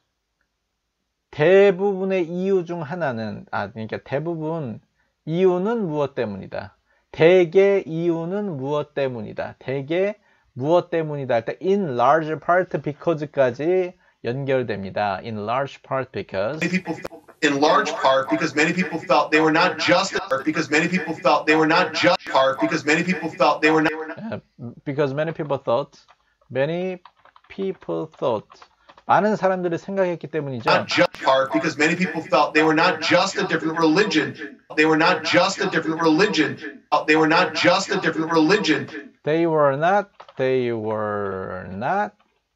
대부분의 이유 중 하나는, 아, 그러니까 대부분 이유는 무엇 때문이다. 대개 이유는 무엇 때문이다. 대개 무엇 때문이다 할 때 in large part because까지 연결됩니다. in large part because many people, in large part because many people felt they were not just because many people felt they were not just part because many people felt they were not uh, because many people thought many people thought 많은 사람들이 생각했기 때문이죠. not just part because many people felt they were not just a different religion. They were not just a different religion. They were not just a different religion. They were not. They were not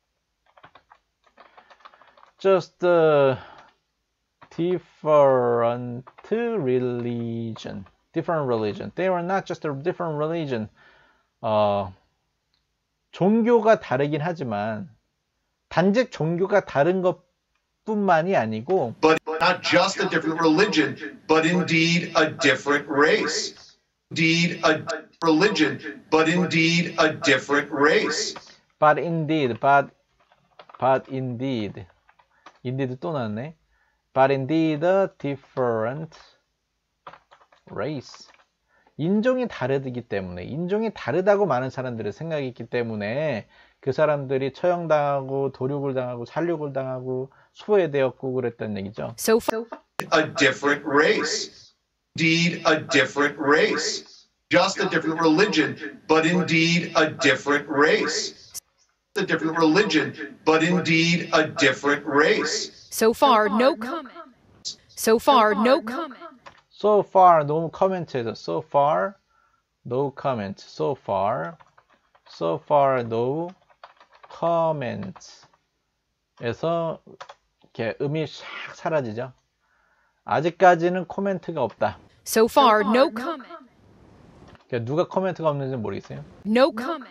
just a different religion. Different religion. They were not just a different religion. 어, 종교가 다르긴 하지만 단지 종교가 다른 것뿐만이 아니고 But not just a different religion, but indeed a different race. Indeed a religion, but indeed a different race. But indeed, but, but indeed. indeed 또 나왔네. But indeed a different race. 인종이 다르기 때문에, 인종이 다르다고 많은 사람들의 생각이 있기 때문에 그 사람들이 처형당하고 도륙을 당하고 살육을 당하고 소외되었고 그랬다는 얘기죠. So a different race. Indeed a different race. Just a different religion, but indeed a different race. A different religion, but indeed a different race. So far, no comment. So far, no comment. So far, no comment에서 so far, no comment. So far, so far, no comment. 에서 이렇게 음이 샥 사라지죠. 아직까지는 코멘트가 없다. So far, no comment. 그러니까 누가 코멘트가 없는지 모르겠어요. No comment.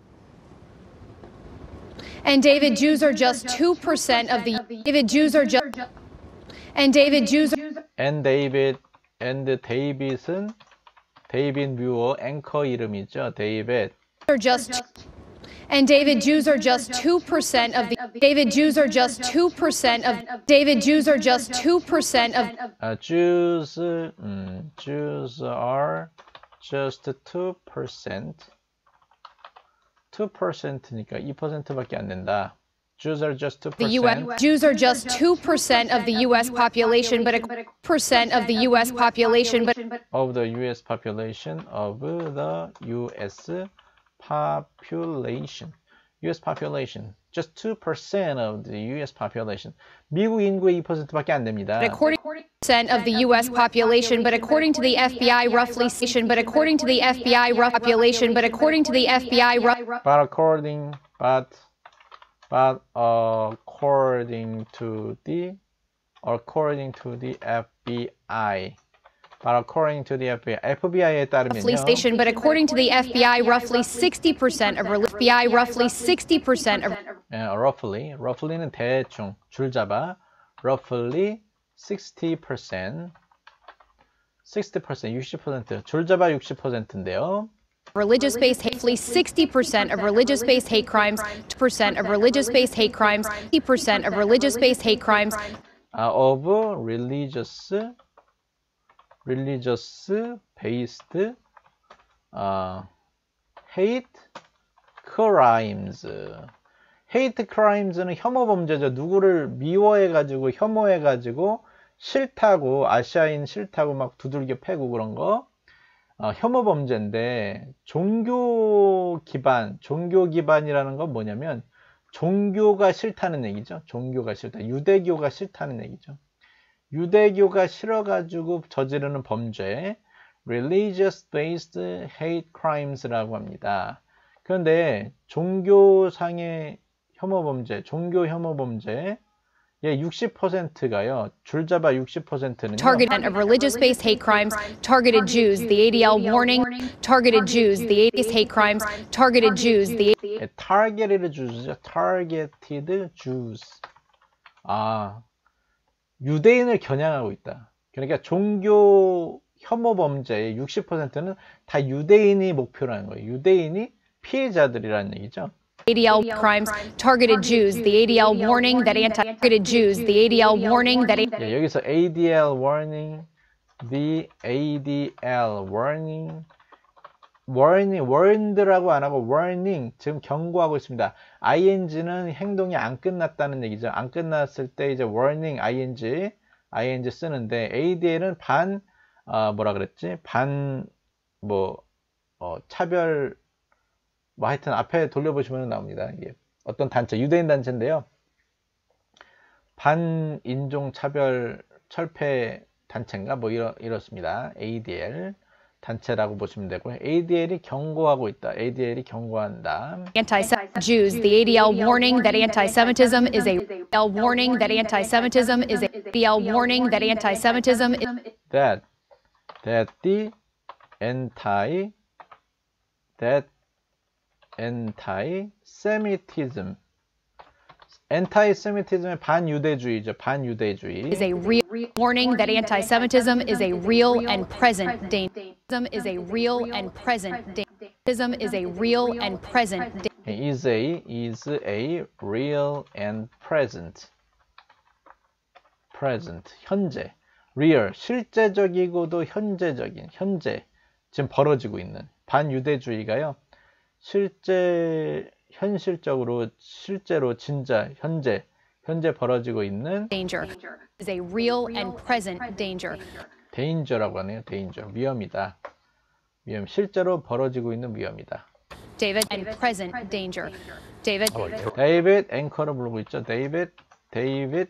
And David, Jews are just two percent of the David Jews are just and David Jews are And David and David은 데이빗 뮤어 앵커 이름이죠. 데이빗. are just and David Jews are just two percent of the David Jews are just two percent of David Jews are just two percent of 아, Jews 음, Jews are just two percent. two percent니까 two percent밖에 안 된다. Jews are just two the U S percent. Jews are just two percent of the U S population but a percent of the U S population but of the U S population of the U S population. U S population. Just two percent of the U S population. 미국 인구의 two percent밖에 안 됩니다. according percent of the U S population but according to the F B I roughly but according to the F B I rough population but according to the F B I rough But according but but according to the according to the F B I but according to the F B I 에프비아이에 따르면요. station but according to the F B I roughly sixty percent of F B I roughly sixty percent of Yeah, roughly roughly는 대충 줄잡아 roughly sixty percent sixty percent sixty percent 줄잡아 sixty percent인데요. religious-based hate, roughly sixty percent of religious-based hate crimes, two percent of religious-based hate crimes, fifty percent of religious-based hate crimes, uh, of religious religious based uh, hate crimes. hate crimes는 혐오 범죄죠. 누구를 미워해가지고 혐오해가지고 싫다고 아시아인 싫다고 막 두들겨 패고 그런 거. 어, 혐오 범죄인데 종교 기반, 종교 기반이라는 건 뭐냐면 종교가 싫다는 얘기죠. 종교가 싫다. 유대교가 싫다는 얘기죠. 유대교가 싫어가지고 저지르는 범죄 religious-based hate crimes라고 합니다. 그런데 종교상의 혐오 범죄, 종교 혐오 범죄 예, sixty percent가요. 줄잡아 sixty percent는요. targeted of religious-based hate crimes, targeted Jews, the A D L warning, targeted Jews, the A D L hate crimes, targeted Jews, the 예, targeted Jews죠. targeted Jews. 아, 유대인을 겨냥하고 있다. 그러니까 종교 혐오 범죄의 육십 퍼센트는 다 유대인이 목표라는 거예요. 유대인이 피해자들이라는 얘기죠. A D L crimes targeted Jews. The A D L warning that anti-targeted Jews. The A D L warning that. 예, 여기서 A D L warning, the A D L warning, warning, warned라고 안 하고 warning, 지금 경고하고 있습니다. ing는 행동이 안 끝났다는 얘기죠. 안 끝났을 때 이제 warning, ing, ing 쓰는데 A D L은 반, 어, 뭐라 그랬지? 반, 뭐, 어, 차별, 뭐 하여튼 앞에 돌려보시면 나옵니다. 이게 어떤 단체, 유대인 단체인데요. 반인종 차별 철폐 단체인가 뭐 이렇, 이렇습니다. A D L 단체라고 보시면 되고요. A D L이 경고하고 있다. A D L이 경고한다. Anti-Jews. The A D L warning that anti-Semitism is a L warning that anti-Semitism is a the L warning that anti-Semitism is that that the anti that anti-Semitism anti-Semitism의 반유대주의죠. 반유대주의. is a real warning that anti-Semitism is a real and present danger. Is a real and present danger. is a real and present danger. is a is a real and present present 현재 real 실제적이고도 현재적인 현재 지금 벌어지고 있는 반유대주의가요. 실제 현실적으로 실제로 진짜 현재 현재 벌어지고 있는 danger is a real and present danger. danger라고 하네요. danger 위험이다. 위험 실제로 벌어지고 있는 위험이다. David and present danger. David. 데이빗 앵커를 부르고 있죠. 데이빗 데이빗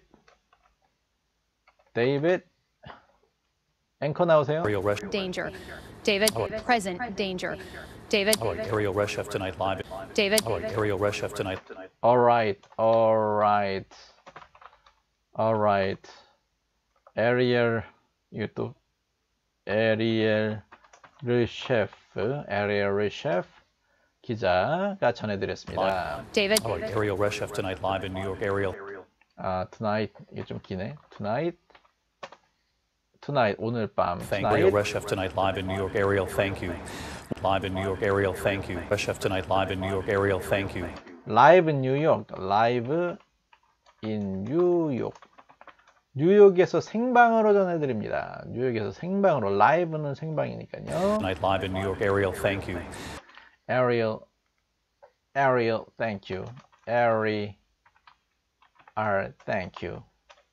데이빗 앵커 나오세요. Danger. David present danger. David. How about Ariel Reshef tonight live? David. How about Ariel Reshef tonight? All right, all right, all right. Ariel, 이것도 Ariel Reshef, Ariel Reshef 기자가 전해드렸습니다. David. How about Ariel Reshef tonight live in New York? Ariel. 아, tonight 이게 좀 기네. Tonight, tonight 오늘 밤. Thank Ariel Reshef tonight live in New York. Ariel, thank you. Live in New York. Ariel, thank you. Reshef tonight live in New York. Ariel, thank you. Live in New York. Live in New York. 뉴욕에서 생방으로 전해드립니다. 뉴욕에서 생방으로. 라이브는 생방이니까요. Tonight live in New York. Ariel, thank you. Ariel, Ariel, thank you. Ari, R, thank you.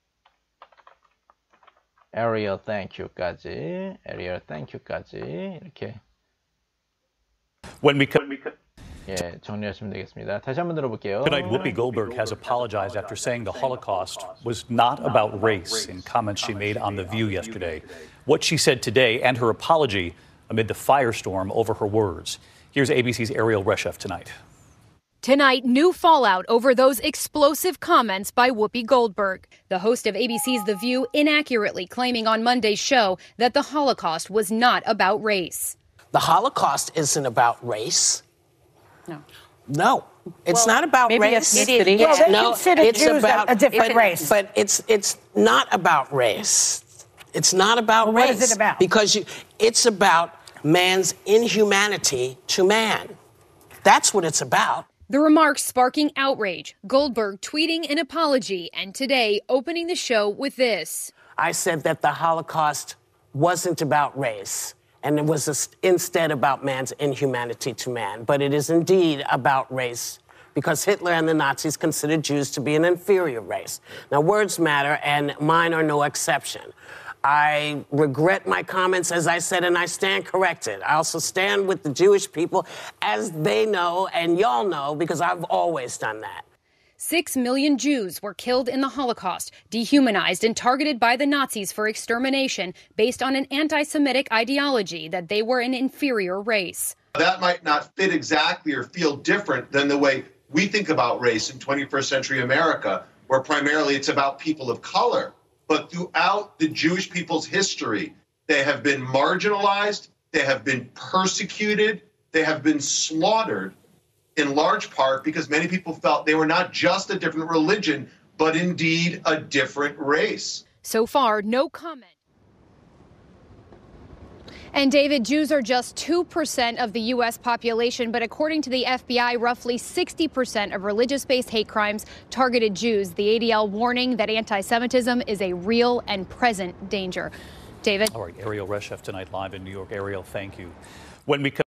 Ariel, thank you까지. Ariel, thank you까지 이렇게. When we come. 예, 정리하시면 되겠습니다. 다시 한번 들어볼게요. Tonight, Whoopi Goldberg has apologized after saying the Holocaust was not about race in comments she made on The View yesterday. What she said today and her apology amid the firestorm over her words. Here's A B C's Ariel Reshef tonight. Tonight, new fallout over those explosive comments by Whoopi Goldberg. The host of A B C's The View inaccurately claiming on Monday's show that the Holocaust was not about race. The Holocaust isn't about race. No. No. It's well, not about maybe race. ethnicity. It's, Well, they no, consider it's Jews about a different it, race. But it's it's not about race. It's not about well, race. What is it about? Because you, it's about man's inhumanity to man. That's what it's about. The remarks sparking outrage, Goldberg tweeting an apology, and today opening the show with this. I said that the Holocaust wasn't about race, and it was instead about man's inhumanity to man. But it is indeed about race, because Hitler and the Nazis considered Jews to be an inferior race. Now, words matter, and mine are no exception. I regret my comments, as I said, and I stand corrected. I also stand with the Jewish people, as they know, and y'all know, because I've always done that. Six million Jews were killed in the Holocaust, dehumanized and targeted by the Nazis for extermination based on an anti-Semitic ideology that they were an inferior race. That might not fit exactly or feel different than the way we think about race in twenty-first century America, where primarily it's about people of color. But throughout the Jewish people's history, they have been marginalized, they have been persecuted, they have been slaughtered, in large part because many people felt they were not just a different religion, but indeed a different race. So far, no comment. And David, Jews are just two percent of the U S population, but according to the F B I, roughly sixty percent of religious-based hate crimes targeted Jews. The A D L warning that anti-Semitism is a real and present danger. David? All right, Ariel Reshef tonight live in New York. Ariel, thank you. When we